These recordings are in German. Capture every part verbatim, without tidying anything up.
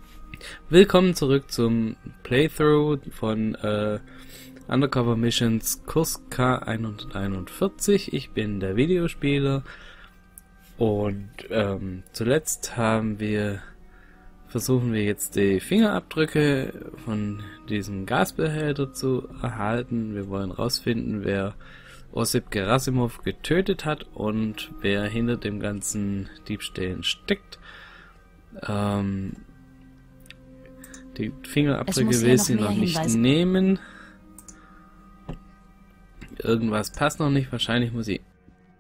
Willkommen zurück zum Playthrough von äh, Undercover Missions Kurs K hunderteinundvierzig. Ich bin der Videospieler und ähm, zuletzt haben wir versuchen wir jetzt die Fingerabdrücke von diesem Gasbehälter zu erhalten. Wir wollen rausfinden, wer Ossip Gerasimov getötet hat und wer hinter dem ganzen Diebstählen steckt. Ähm, die Fingerabdrücke will sie noch nicht nehmen. Irgendwas passt noch nicht. Wahrscheinlich muss ich...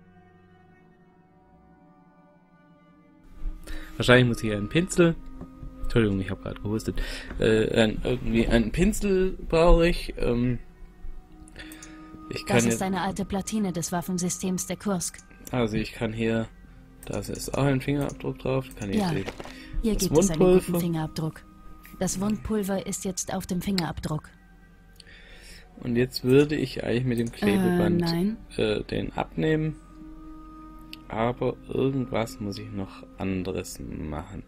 Wahrscheinlich muss ich einen Pinsel... Entschuldigung, ich habe gerade gehustet. Äh, ein, irgendwie einen Pinsel brauche ich. Ähm, ich kann das ist eine alte Platine des Waffensystems der Kursk. Also ich kann hier... Da ist auch ein Fingerabdruck drauf. Kann ich ja, die, hier gibt es einen guten Fingerabdruck. Das Wundpulver ist jetzt auf dem Fingerabdruck. Und jetzt würde ich eigentlich mit dem Klebeband äh, nein. Äh, den abnehmen. Aber irgendwas muss ich noch anderes machen.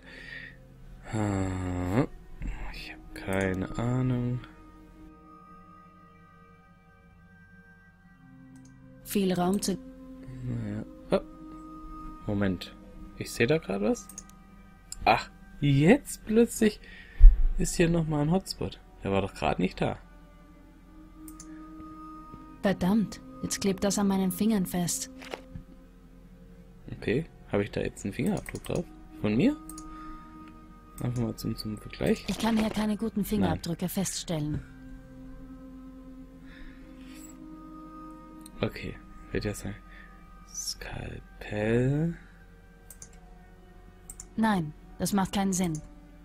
Ich habe keine Ahnung. Viel Raum zu... Naja. Oh. Moment. Ich sehe da gerade was. Ach, jetzt plötzlich ist hier nochmal ein Hotspot. Der war doch gerade nicht da. Verdammt, jetzt klebt das an meinen Fingern fest. Okay, habe ich da jetzt einen Fingerabdruck drauf? Von mir? Einfach mal zum, zum Vergleich. Ich kann hier keine guten Fingerabdrücke Nein. feststellen. Okay, wird ja sein. Skalpell. Nein, das macht keinen Sinn.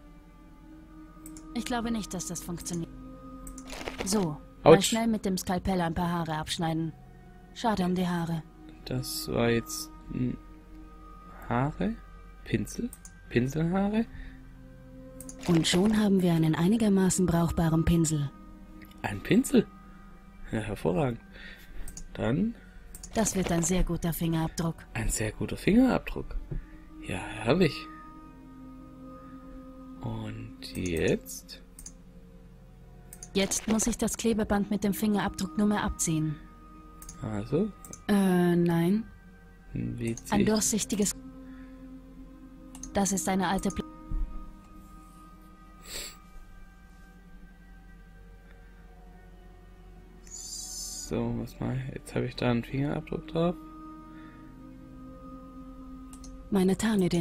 Ich glaube nicht, dass das funktioniert. So, mal schnell mit dem Skalpell ein paar Haare abschneiden. Schade um die Haare. Das war jetzt hm, Haare? Pinsel? Pinselhaare? Und schon haben wir einen einigermaßen brauchbaren Pinsel. Ein Pinsel? Ja, hervorragend. Dann... Das wird ein sehr guter Fingerabdruck. Ein sehr guter Fingerabdruck. Ja, herrlich. Und jetzt? Jetzt muss ich das Klebeband mit dem Fingerabdruck nur mehr abziehen. Also? Äh, nein. Wie zieh Ein ich? durchsichtiges... Das ist eine alte... Pl So, was mal. Jetzt habe ich da einen Fingerabdruck drauf. Meine Tarnident.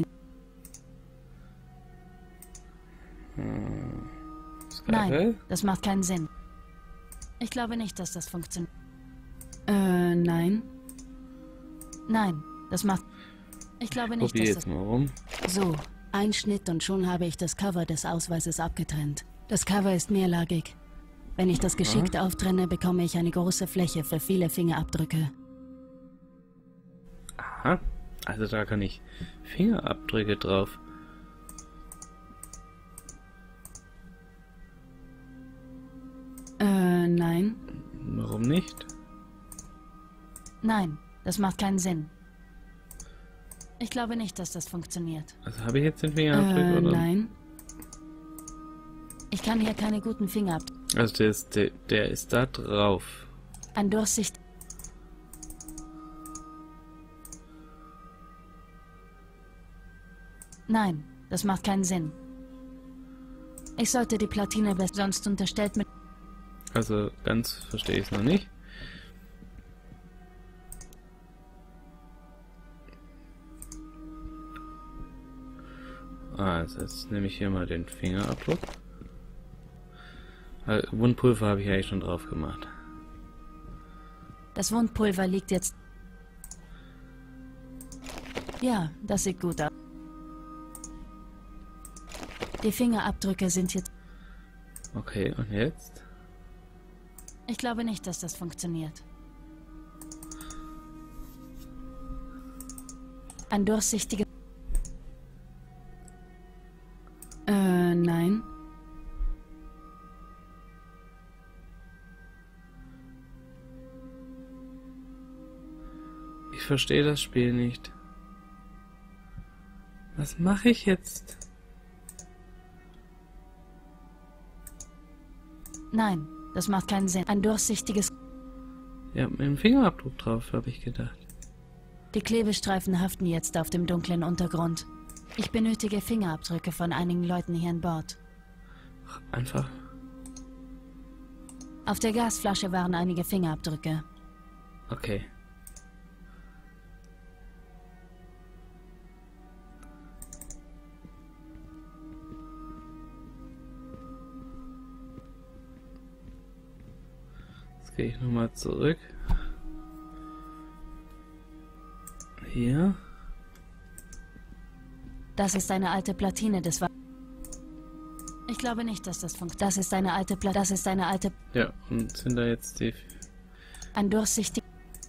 Hm. Nein, das macht keinen Sinn. Ich glaube nicht, dass das funktioniert. Äh, nein. Nein, das macht... Ich glaube nicht, Probier dass jetzt das... mal rum. So, ein Schnitt und schon habe ich das Cover des Ausweises abgetrennt. Das Cover ist mehrlagig. Wenn ich das geschickt Aha. auftrenne, bekomme ich eine große Fläche für viele Fingerabdrücke. Aha, also da kann ich Fingerabdrücke drauf. Äh, nein. Warum nicht? Nein, das macht keinen Sinn. Ich glaube nicht, dass das funktioniert. Also habe ich jetzt den Fingerabdruck äh, oder? Nein. Ich kann hier keine guten Fingerabdrücke. Also der ist, der, der ist da drauf. Ein Durchsicht. Nein, das macht keinen Sinn. Ich sollte die Platine besser, sonst unterstellt mit... Also ganz verstehe ich es noch nicht. Also jetzt nehme ich hier mal den Fingerabdruck. Wundpulver habe ich eigentlich schon drauf gemacht. Das Wundpulver liegt jetzt... Ja, das sieht gut aus. Die Fingerabdrücke sind jetzt... Okay, und jetzt? Ich glaube nicht, dass das funktioniert. Ein durchsichtiges... Äh, nein. Ich verstehe das Spiel nicht. Was mache ich jetzt? Nein, das macht keinen Sinn. Ein durchsichtiges... Ja, mit dem Fingerabdruck drauf, habe ich gedacht. Die Klebestreifen haften jetzt auf dem dunklen Untergrund. Ich benötige Fingerabdrücke von einigen Leuten hier an Bord. Ach, einfach. Auf der Gasflasche waren einige Fingerabdrücke. Okay. Jetzt gehe ich nochmal zurück. Hier. Das ist eine alte Platine des Wa... Ich glaube nicht, dass das funktioniert. Das ist eine alte Platine. Das ist eine alte... Ja, und sind da jetzt die... Ein durchsichtig...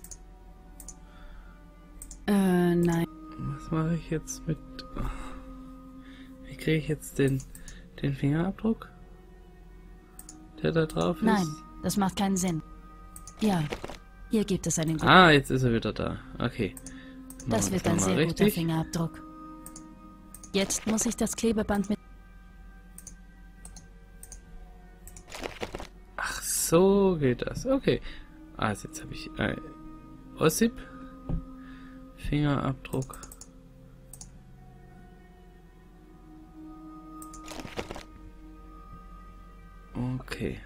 Äh, nein. Was mache ich jetzt mit... Wie kriege ich jetzt den, den Fingerabdruck? Der da drauf ist? Nein, das macht keinen Sinn. Ja, hier gibt es einen... Ah, jetzt ist er wieder da. Okay. Das wird ein sehr guter Fingerabdruck. Jetzt muss ich das Klebeband mit... Ach, so geht das. Okay. Also jetzt habe ich ein Ossip. Fingerabdruck. Okay.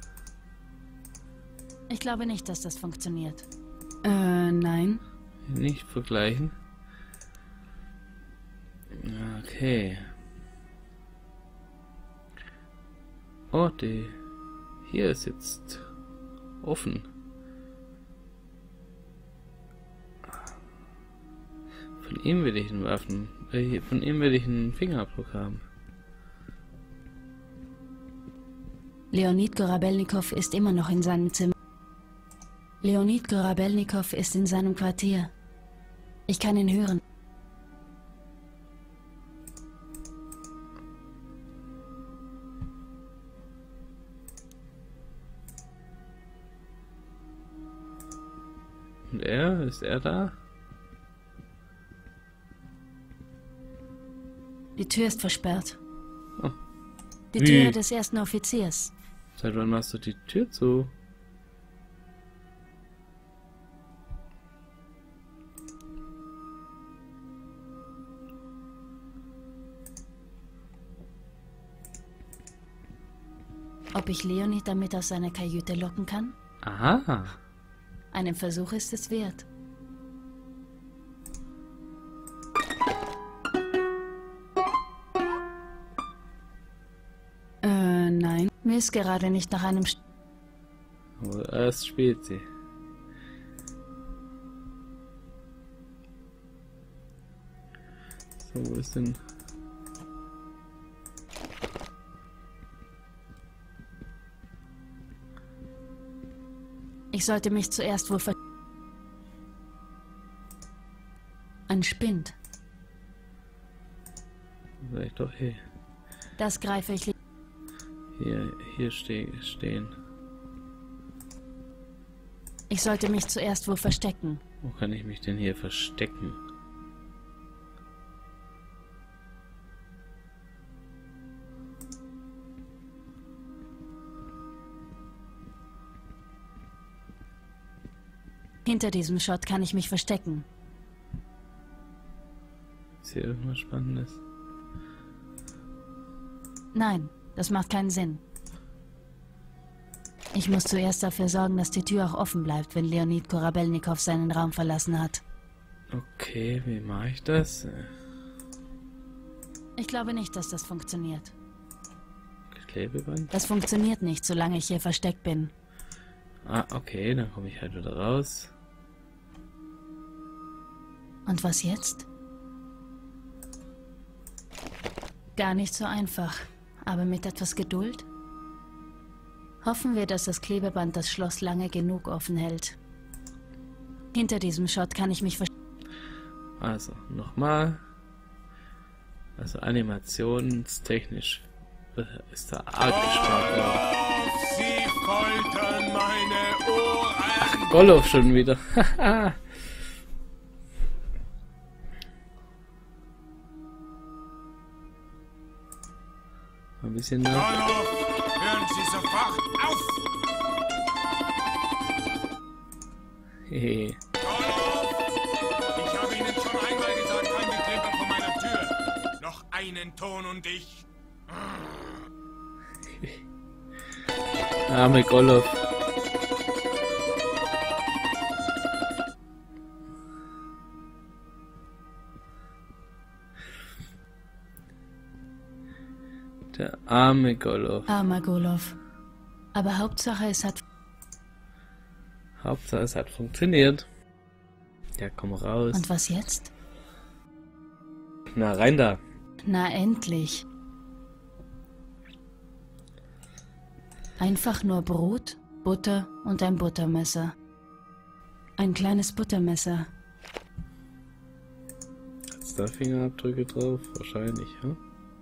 Ich glaube nicht, dass das funktioniert. Äh, nein. Nicht vergleichen. Okay. Oh, die hier ist jetzt offen. Von ihm will ich einen Waffen. Von ihm will ich einen Fingerabdruck haben. Leonid Korabelnikow ist immer noch in seinem Zimmer. Leonid Korabelnikow ist in seinem Quartier. Ich kann ihn hören. Und er? Ist er da? Die Tür ist versperrt. Oh. Die Wie? Tür des ersten Offiziers. Seit wann machst du die Tür zu? Ob ich Leonid damit aus seiner Kajüte locken kann? Aha. Einen Versuch ist es wert. Äh, nein. Mir ist gerade nicht nach einem... St Aber erst spielt sie. So, wo ist denn... Ich sollte mich zuerst wo ver... Ein Spind. Sag ich doch hier. Das greife ich... li- Hier, hier ste stehen. Ich sollte mich zuerst wo verstecken. Wo kann ich mich denn hier verstecken? Hinter diesem Shot kann ich mich verstecken. Ist hier irgendwas Spannendes? Nein, das macht keinen Sinn. Ich muss zuerst dafür sorgen, dass die Tür auch offen bleibt, wenn Leonid Korabelnikow seinen Raum verlassen hat. Okay, wie mache ich das? Ich glaube nicht, dass das funktioniert. Klebeband? Das funktioniert nicht, solange ich hier versteckt bin. Ah, okay, dann komme ich halt wieder raus. Und was jetzt? Gar nicht so einfach, aber mit etwas Geduld. Hoffen wir, dass das Klebeband das Schloss lange genug offen hält. Hinter diesem Shot kann ich mich verstecken. Also, nochmal. Also animationstechnisch ist da arg gespart worden. Sie foltern meine Ohren. Ach, Golov schon wieder. Ein bisschen nach. Goloff, hören Sie sofort auf! Hehe. Goloff! Ich habe Ihnen schon einmal gesagt, kein Geklimper vor meiner Tür. Noch einen Ton und ich... Arme Goloff. Der arme Goloff. Armer Goloff. Aber Hauptsache, es hat... Hauptsache es hat funktioniert. Ja, komm raus. Und was jetzt? Na, rein da. Na, endlich. Einfach nur Brot, Butter und ein Buttermesser. Ein kleines Buttermesser. Hat's da Fingerabdrücke drauf? Wahrscheinlich, ja?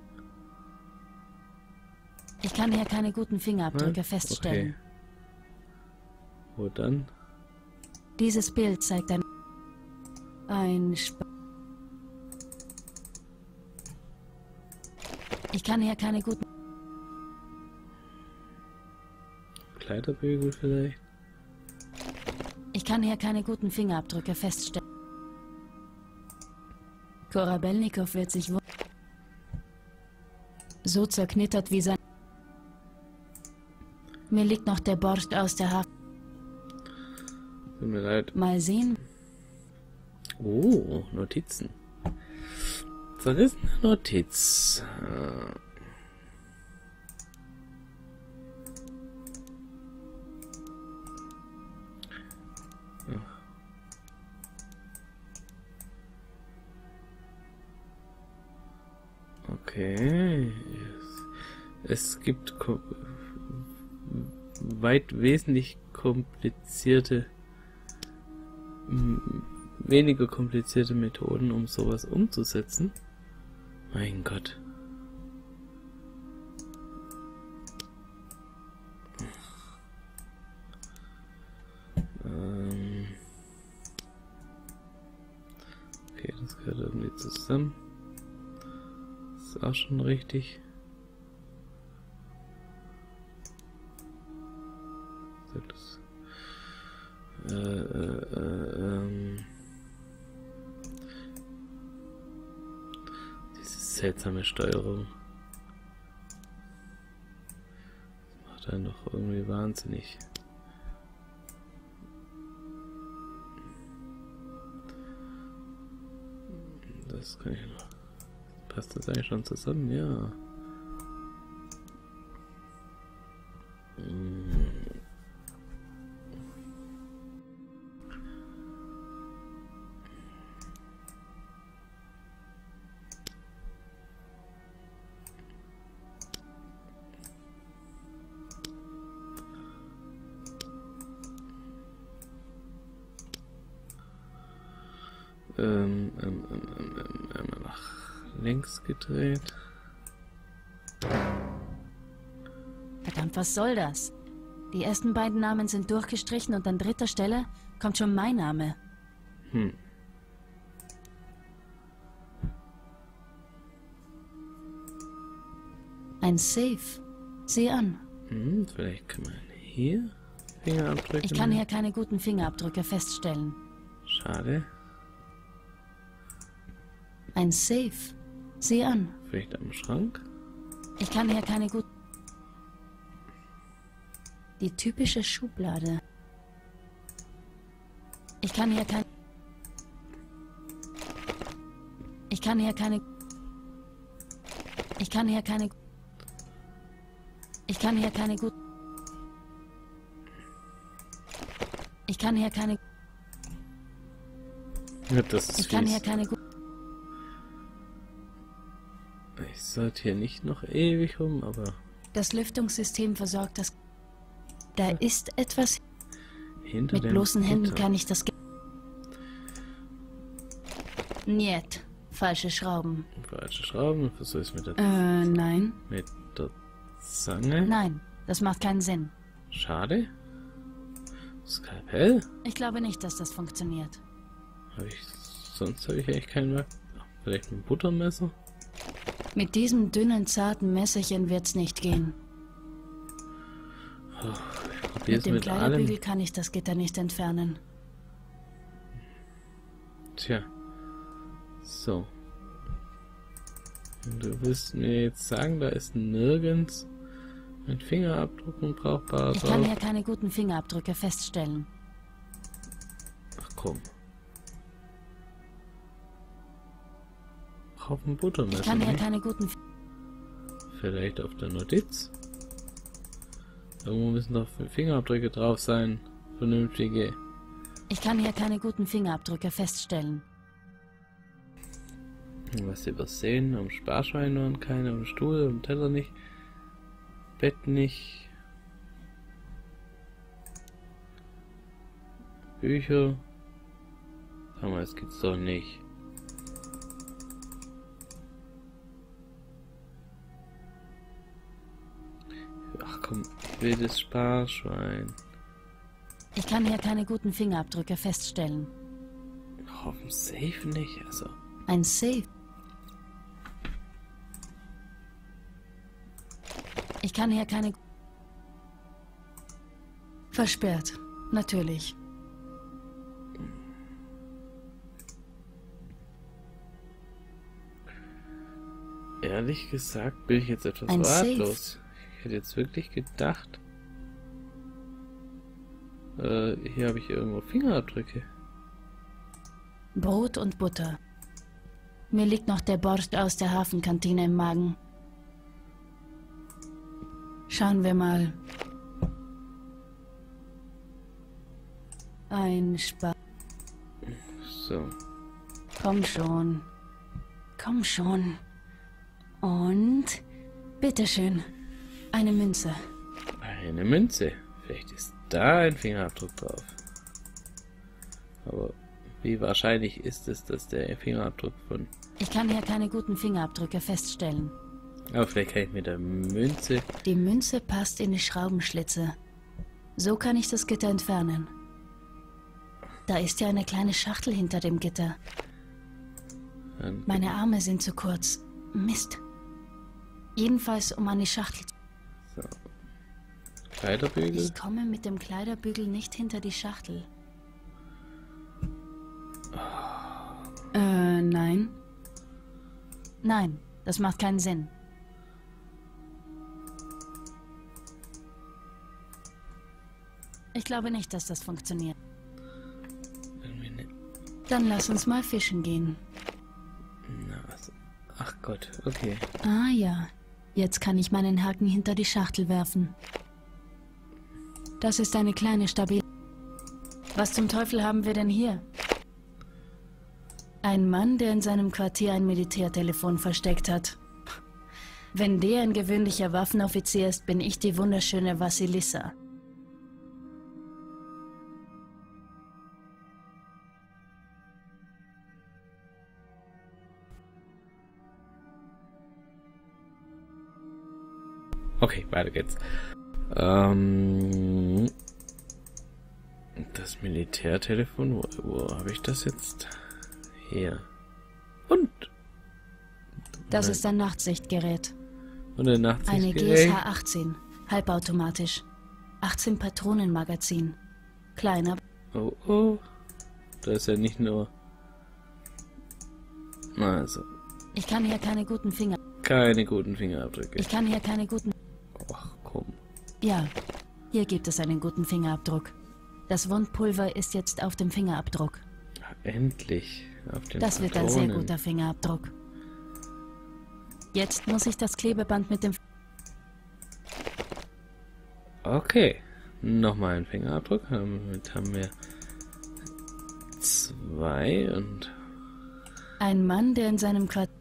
Ich kann hier keine guten Fingerabdrücke Hm? feststellen. Okay. Wo dann? Dieses Bild zeigt ein... Ein Sp Ich kann hier keine guten... Kleiderbügel vielleicht? Ich kann hier keine guten Fingerabdrücke feststellen. Korabelnikow wird sich wundern. So zerknittert wie sein... Mir liegt noch der Borscht aus der Haft. Tut mir leid. Mal sehen. Oh, Notizen. Zerrissene Notiz. Äh. Okay. Es gibt ko weit wesentlich komplizierte, weniger komplizierte Methoden, um sowas umzusetzen. Mein Gott. Ähm okay, das gehört irgendwie zusammen. Das ist auch schon richtig. Das, äh, äh, äh, ähm, diese seltsame Steuerung. Das macht einen doch irgendwie wahnsinnig. Das kann ich noch. Passt das eigentlich schon zusammen? Ja. Hm. Ähm, ähm, ähm, ähm, ähm, nach links gedreht. Verdammt, was soll das? Die ersten beiden Namen sind durchgestrichen und an dritter Stelle kommt schon mein Name. Hm. Ein Safe. Sieh an. Hm, vielleicht kann man hier Fingerabdrücke Ich kann machen. hier keine guten Fingerabdrücke feststellen. Schade. Ein Safe. Sieh an. Vielleicht am Schrank. Ich kann hier keine guten... Die typische Schublade. Ich kann hier kein... Ich kann hier keine... Ich kann hier keine... Ich kann hier keine gut... Ich kann hier keine... Ja, das ist Ich kann fies. hier keine gut... Ich sollte hier nicht noch ewig rum, aber Das Lüftungssystem versorgt das... Da ist etwas... hinter Mit dem bloßen Händen Gitter. kann ich das... Ge Niet. Falsche Schrauben. Falsche Schrauben, versuch es mit der, Äh, nein. mit der Zange. Nein, das macht keinen Sinn. Schade. Skalpell? Ich glaube nicht, dass das funktioniert. Hab ich, sonst habe ich eigentlich keinen Werk. Vielleicht ein Buttermesser? Mit diesem dünnen, zarten Messerchen wird's nicht gehen. Oh, ich probier's mit dem mit Kleiderbügel allem. kann ich das Gitter nicht entfernen. Tja. So. Und du willst mir jetzt sagen, da ist nirgends ein Fingerabdruck und brauchbarer Ich kann drauf? hier keine guten Fingerabdrücke feststellen. Ach komm. Haufen Buttermesser. Ich kann hier ne? keine guten... Vielleicht auf der Notiz? Irgendwo müssen doch Fingerabdrücke drauf sein. Vernünftige. Ich kann hier keine guten Fingerabdrücke feststellen. Was übersehen? Am Sparschwein waren keine, am Stuhl, am Teller nicht. Bett nicht. Bücher. Damals gibt's doch nicht. Ach komm, wildes Sparschwein. Ich kann hier keine guten Fingerabdrücke feststellen. Auf dem Safe nicht, also. Ein Safe. Ich kann hier keine... Versperrt. Natürlich. Ehrlich gesagt bin ich jetzt etwas Ein ratlos. Ich hätte jetzt wirklich gedacht... Äh, hier habe ich irgendwo Fingerabdrücke. Brot und Butter. Mir liegt noch der Borscht aus der Hafenkantine im Magen. Schauen wir mal. Ein Spa... So. Komm schon. Komm schon. Und... bitteschön. Eine Münze. Eine Münze. Vielleicht ist da ein Fingerabdruck drauf. Aber wie wahrscheinlich ist es, dass der Fingerabdruck von... Ich kann hier keine guten Fingerabdrücke feststellen. Aber vielleicht kann ich mit der Münze... Die Münze passt in die Schraubenschlitze. So kann ich das Gitter entfernen. Da ist ja eine kleine Schachtel hinter dem Gitter. Dann Meine Arme sind zu kurz. Mist. Jedenfalls um an die Schachtel zu... so. Kleiderbügel. Ich komme mit dem Kleiderbügel nicht hinter die Schachtel. Äh, nein. Nein, das macht keinen Sinn. Ich glaube nicht, dass das funktioniert. Irgendwie ne- Dann lass uns mal fischen gehen. Na, also. Ach Gott, okay. Ah ja, jetzt kann ich meinen Haken hinter die Schachtel werfen. Das ist eine kleine Stabil... Was zum Teufel haben wir denn hier? Ein Mann, der in seinem Quartier ein Militärtelefon versteckt hat. Wenn der ein gewöhnlicher Waffenoffizier ist, bin ich die wunderschöne Vassilissa. Okay, weiter geht's. Ähm, das Militärtelefon, wo, wo habe ich das jetzt? Hier. Und? Das Nein. ist ein Nachtsichtgerät. Und ein Eine Nachtsichtgerät. G S H achtzehn, halbautomatisch. achtzehn Patronenmagazin. Kleiner. Oh, oh. Da ist ja nicht nur... Also, Ich kann hier keine guten Finger... keine guten Fingerabdrücke. Ich kann hier keine guten... Ach, komm. Ja, hier gibt es einen guten Fingerabdruck. Das Wundpulver ist jetzt auf dem Fingerabdruck. Endlich. Auf den Das wird ein sehr Patronen. guter Fingerabdruck. Jetzt muss ich das Klebeband mit dem... Okay. Nochmal ein Fingerabdruck. Damit haben wir zwei und... Ein Mann, der in seinem Quartier...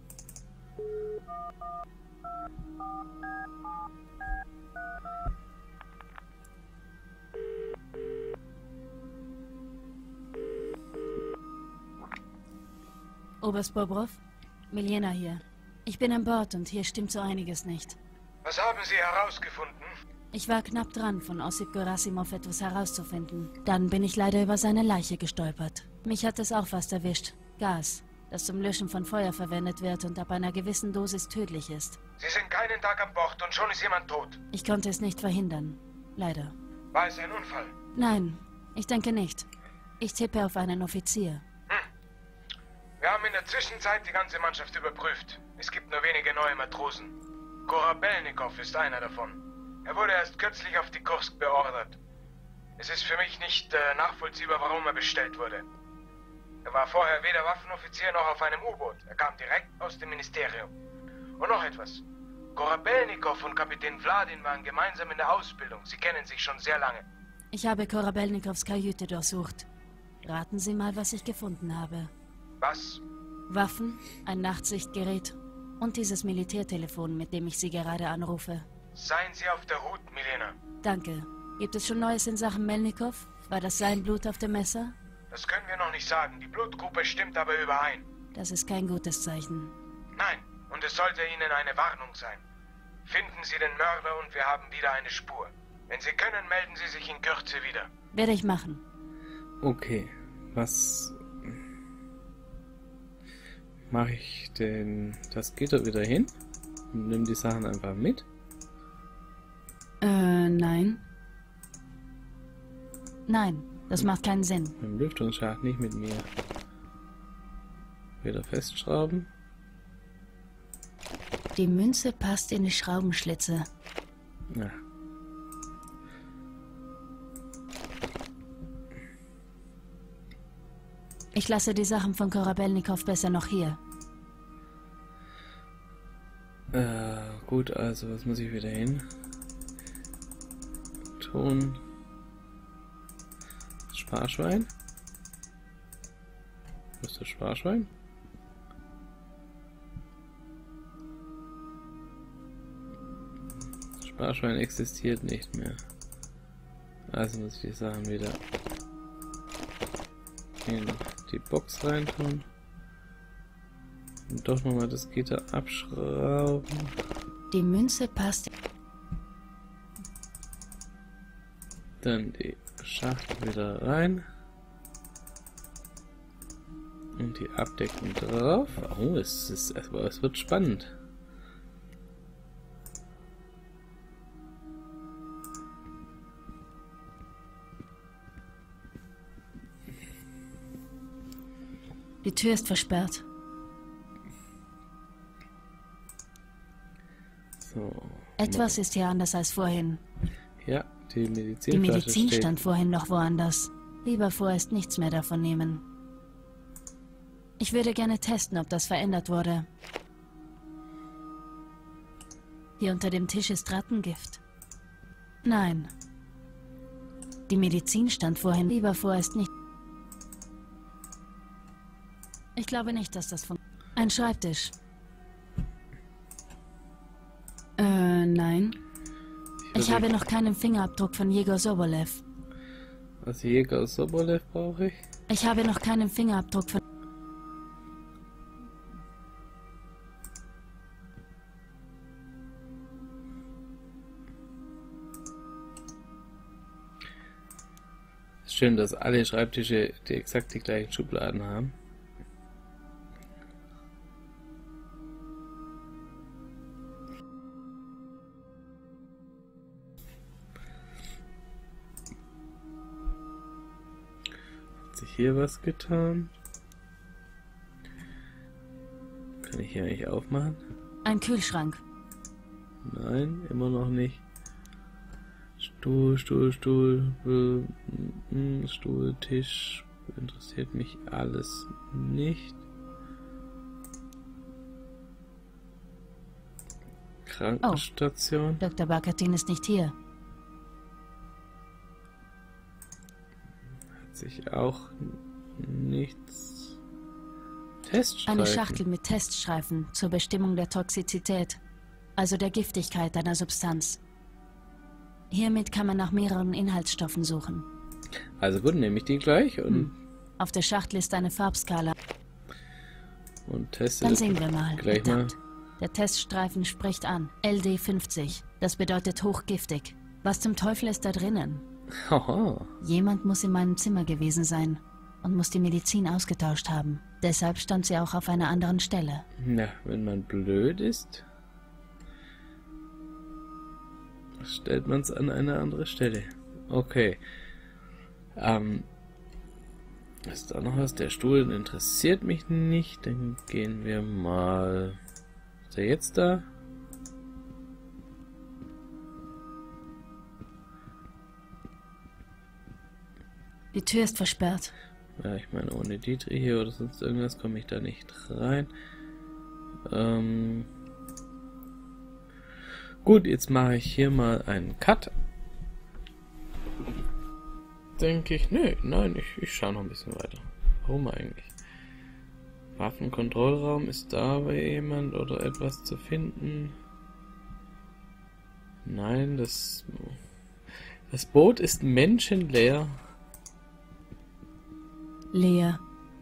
Oberst Bobrov, Milena hier. Ich bin an Bord und hier stimmt so einiges nicht. Was haben Sie herausgefunden? Ich war knapp dran, von Ossip Gerasimov etwas herauszufinden. Dann bin ich leider über seine Leiche gestolpert. Mich hat es auch fast erwischt. Gas. das zum Löschen von Feuer verwendet wird und ab einer gewissen Dosis tödlich ist. Sie sind keinen Tag an Bord und schon ist jemand tot. Ich konnte es nicht verhindern. Leider. War es ein Unfall? Nein, ich denke nicht. Ich tippe auf einen Offizier. Hm. Wir haben in der Zwischenzeit die ganze Mannschaft überprüft. Es gibt nur wenige neue Matrosen. Korabelnikow ist einer davon. Er wurde erst kürzlich auf die Kursk beordert. Es ist für mich nicht äh, nachvollziehbar, warum er bestellt wurde. Er war vorher weder Waffenoffizier noch auf einem U-Boot. Er kam direkt aus dem Ministerium. Und noch etwas. Korabelnikow und Kapitän Vladin waren gemeinsam in der Ausbildung. Sie kennen sich schon sehr lange. Ich habe Korabelnikows Kajüte durchsucht. Raten Sie mal, was ich gefunden habe. Was? Waffen, ein Nachtsichtgerät und dieses Militärtelefon, mit dem ich Sie gerade anrufe. Seien Sie auf der Hut, Milena. Danke. Gibt es schon Neues in Sachen Melnikow? War das sein Blut auf dem Messer? Das können wir noch nicht sagen. Die Blutgruppe stimmt aber überein. Das ist kein gutes Zeichen. Nein, und es sollte Ihnen eine Warnung sein. Finden Sie den Mörder und wir haben wieder eine Spur. Wenn Sie können, melden Sie sich in Kürze wieder. Werde ich machen. Okay, was mache ich denn? Das Gitter wieder hin und nimm die Sachen einfach mit. Äh, nein. Nein, das macht keinen Sinn. Im Lüftungsschacht nicht mit mir. Wieder festschrauben. Die Münze passt in die Schraubenschlitze. Ja. Ich lasse die Sachen von Korabelnikow besser noch hier. Äh, gut, also was muss ich wieder hin? Ton. Sparschwein. Wo ist das Sparschwein? Sparschwein existiert nicht mehr. Also muss ich die Sachen wieder in die Box reintun. Und doch nochmal das Gitter abschrauben. Die Münze passt. Dann die Schachtel wieder rein. Und die Abdeckung drauf. Oh, es ist, es wird spannend. Die Tür ist versperrt. So. Etwas ist hier anders als vorhin. Ja, die Medizin. Die Medizin steht. stand vorhin noch woanders. Lieber vorerst nichts mehr davon nehmen. Ich würde gerne testen, ob das verändert wurde. Hier unter dem Tisch ist Rattengift. Nein. Die Medizin stand vorhin. Lieber vorerst nicht. Ich glaube nicht, dass das von... Ein Schreibtisch. Äh, nein. Ich, ich habe noch keinen Fingerabdruck von Jegor Sobolev. Was Jegor Sobolev brauche ich? Ich habe noch keinen Fingerabdruck von... Schön, dass alle Schreibtische die exakt die gleichen Schubladen haben. Hat sich hier was getan? Kann ich hier eigentlich aufmachen? Ein Kühlschrank. Nein, immer noch nicht. Stuhl, Stuhl, Stuhl, äh, Stuhl, Tisch, interessiert mich alles nicht. Krankenstation. Oh, Doktor Bakatin ist nicht hier. Hat sich auch nichts. Teststreifen. Eine Schachtel mit Teststreifen zur Bestimmung der Toxizität, also der Giftigkeit einer Substanz. Hiermit kann man nach mehreren Inhaltsstoffen suchen. Also gut, nehme ich die gleich und... Hm. Auf der Schachtel ist eine Farbskala. Und teste Dann sehen wir mal. Gleich mal. Der Teststreifen spricht an. L D fünfzig. Das bedeutet hochgiftig. Was zum Teufel ist da drinnen? Haha. Jemand muss in meinem Zimmer gewesen sein und muss die Medizin ausgetauscht haben. Deshalb stand sie auch auf einer anderen Stelle. Ja, wenn man blöd ist, stellt man es an eine andere Stelle. Okay. Ähm, ist da noch was? Der Stuhl interessiert mich nicht. Dann gehen wir mal... Ist er jetzt da? Die Tür ist versperrt. Ja, ich meine, ohne Dietrich hier oder sonst irgendwas komme ich da nicht rein. Ähm... Gut, jetzt mache ich hier mal einen Cut. Denke ich, nee, nein, ich, ich schaue noch ein bisschen weiter. Warum eigentlich? Waffenkontrollraum, ist da bei jemand oder etwas zu finden? Nein, das... Das Boot ist menschenleer. Leer.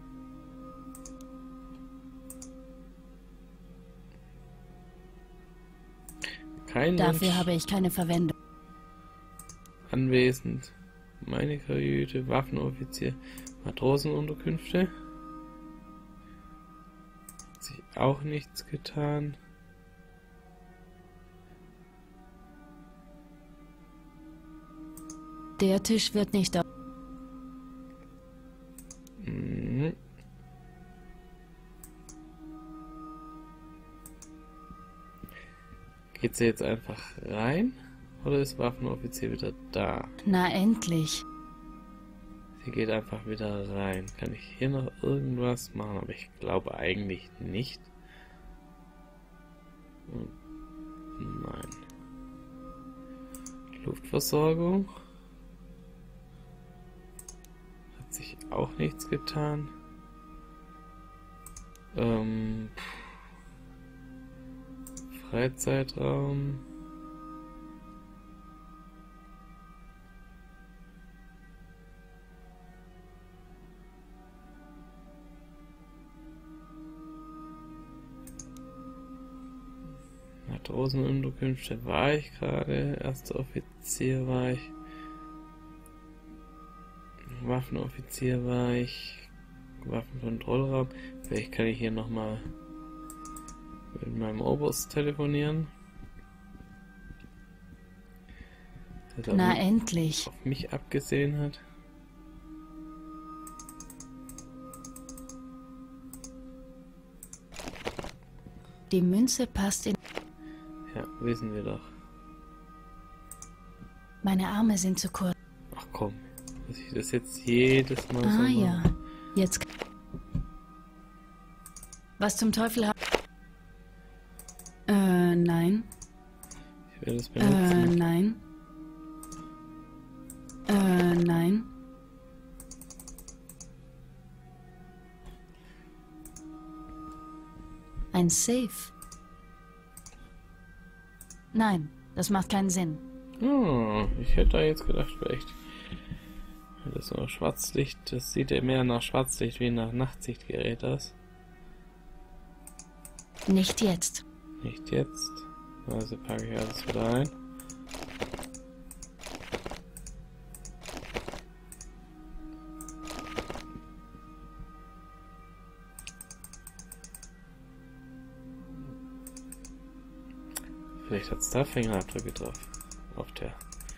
Kein Dafür Mensch habe ich keine Verwendung. anwesend. Meine Kajüte, Waffenoffizier, Matrosenunterkünfte. Hat sich auch nichts getan. Der Tisch wird nicht auf. Mhm. Geht sie jetzt einfach rein? Oder ist Waffenoffizier wieder da? Na endlich. Sie geht einfach wieder rein. Kann ich hier noch irgendwas machen? Aber ich glaube eigentlich nicht. Und nein. Luftversorgung. Hat sich auch nichts getan. Ähm... Freizeitraum. Matrosenunterkünfte war ich gerade. Erster Offizier war ich. Waffenoffizier war ich. Waffenkontrollraum. Vielleicht kann ich hier nochmal mit meinem Oberst telefonieren. Der Na auf mich, endlich. auf mich abgesehen hat. Die Münze passt in... Ja, wissen wir doch. Meine Arme sind zu kurz. Ach komm, muss ich das jetzt jedes Mal so Ah machen? ja. Jetzt... Was zum Teufel hat... Äh, nein. Ich werde es Äh, benutzen. nein. Äh, nein. Ein Safe. Nein, das macht keinen Sinn. Oh, ich hätte da jetzt gedacht, vielleicht. Das ist so Schwarzlicht, das sieht ja mehr nach Schwarzlicht wie nach Nachtsichtgerät aus. Nicht jetzt. Nicht jetzt. Also packe ich alles wieder ein. Vielleicht hat es da Fingerabdrücke drauf. Auf der.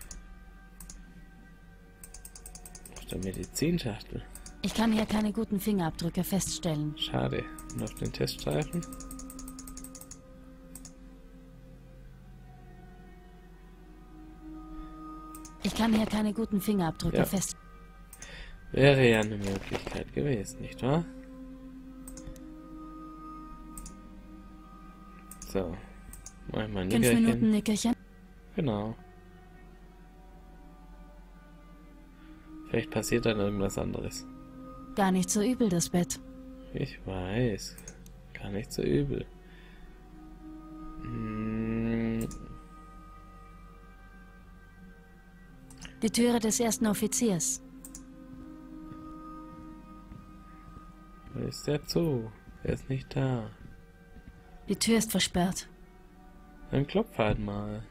Auf der Medizinschachtel. Ich kann hier keine guten Fingerabdrücke feststellen. Schade. Und auf den Teststreifen. Ich kann hier keine guten Fingerabdrücke Ja. fest... Wäre ja eine Möglichkeit gewesen, nicht wahr? So. Mach ich mal ein Fünf Minuten Nickerchen. Nickerchen. Genau. Vielleicht passiert dann irgendwas anderes. Gar nicht so übel, das Bett. Ich weiß. Gar nicht so übel. Hm, Die Türe des ersten Offiziers. wo ist der zu? Er ist nicht da. Die Tür ist versperrt. Dann klopf halt mal.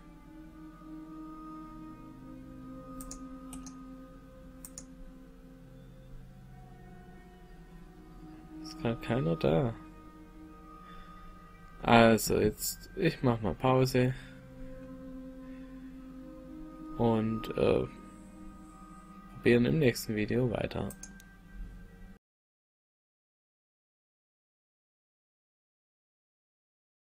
Es gerade keiner da. Also jetzt, ich mach mal Pause. Und äh, probieren im nächsten Video weiter.